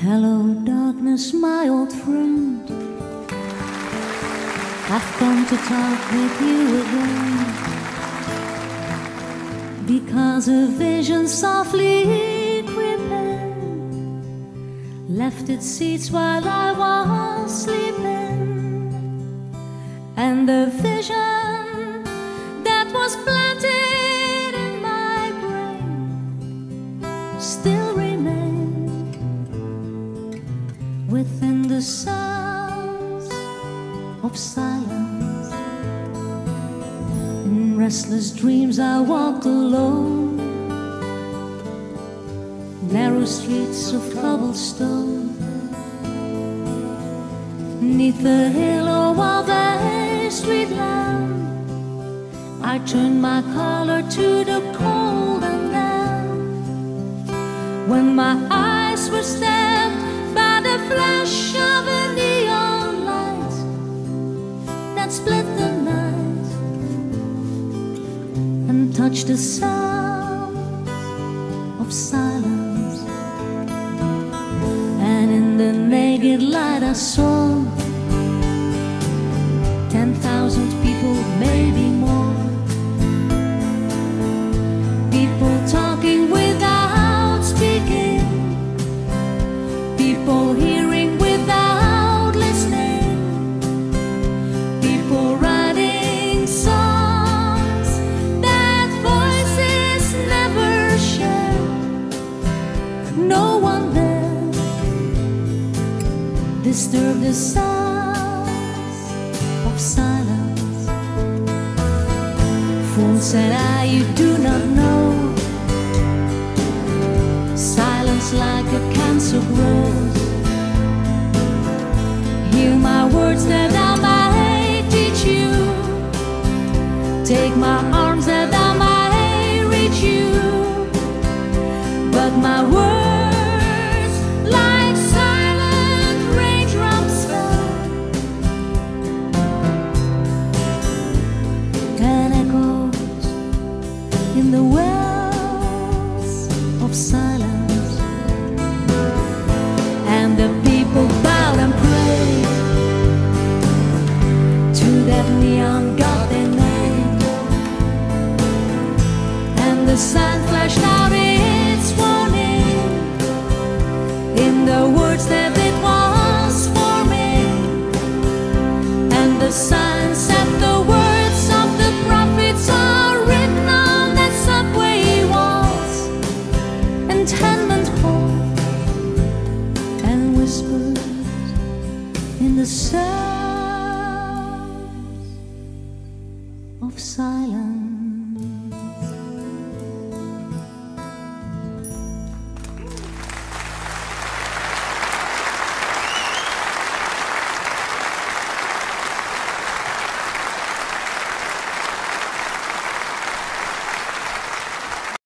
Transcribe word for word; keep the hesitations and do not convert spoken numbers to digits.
Hello, darkness, my old friend. I've come to talk with you again, because a vision softly creeping left its seats while I was sleeping, and the vision that was planted in my brain still remains within the sounds of silence. In restless dreams I walked alone, narrow streets of cobblestone, neath the halo of a street lamp. I turned my collar to the cold, and then, when my eyes were stabbed by the flash of a neon light that split the night and touched the sound of silence, and in the naked light I saw ten thousand people, maybe more, people talking without speaking, people hearing without listening, people writing songs that voices never share. No one there disturbed the sounds of silence. Fool, said I, you do not know. Silence like a cancer grows. Hear my words that I might teach you. Take my arms that I might reach you. But my words, like silent raindrops, fell and echoes in the wells of silence. And the people bowed and prayed to that neon god they made, and the sun flashed out its warning in the words that it was forming, and the sun said the words of the prophets are written on that subway walls and tenement halls, and whispered in the sun